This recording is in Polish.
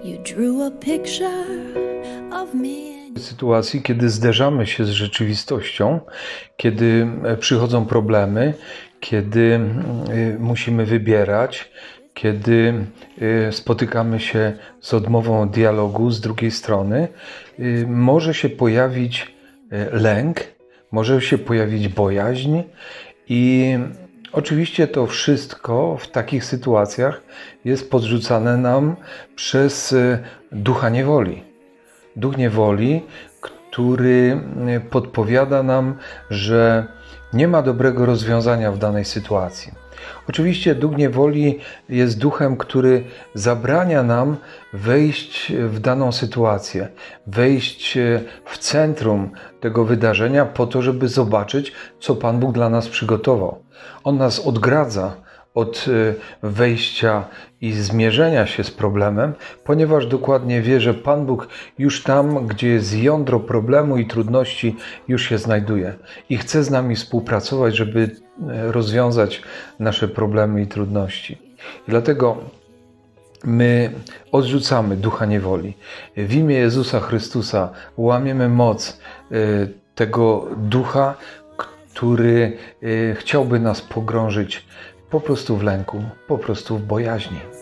You drew a picture of me. W sytuacji, kiedy zderzamy się z rzeczywistością, kiedy przychodzą problemy, kiedy musimy wybierać, kiedy spotykamy się z odmową dialogu z drugiej strony, może się pojawić lęk, może się pojawić bojaźń i oczywiście to wszystko w takich sytuacjach jest podrzucane nam przez ducha niewoli. Duch niewoli, który podpowiada nam, że nie ma dobrego rozwiązania w danej sytuacji. Oczywiście duch niewoli jest duchem, który zabrania nam wejść w daną sytuację, wejść w centrum tego wydarzenia po to, żeby zobaczyć, co Pan Bóg dla nas przygotował. On nas odgradza od wejścia i zmierzenia się z problemem, ponieważ dokładnie wie, że Pan Bóg już tam, gdzie jest jądro problemu i trudności, już się znajduje i chce z nami współpracować, żeby rozwiązać nasze problemy i trudności. I dlatego my odrzucamy ducha niewoli. W imię Jezusa Chrystusa łamiemy moc tego ducha, który chciałby nas pogrążyć po prostu w lęku, po prostu w bojaźni.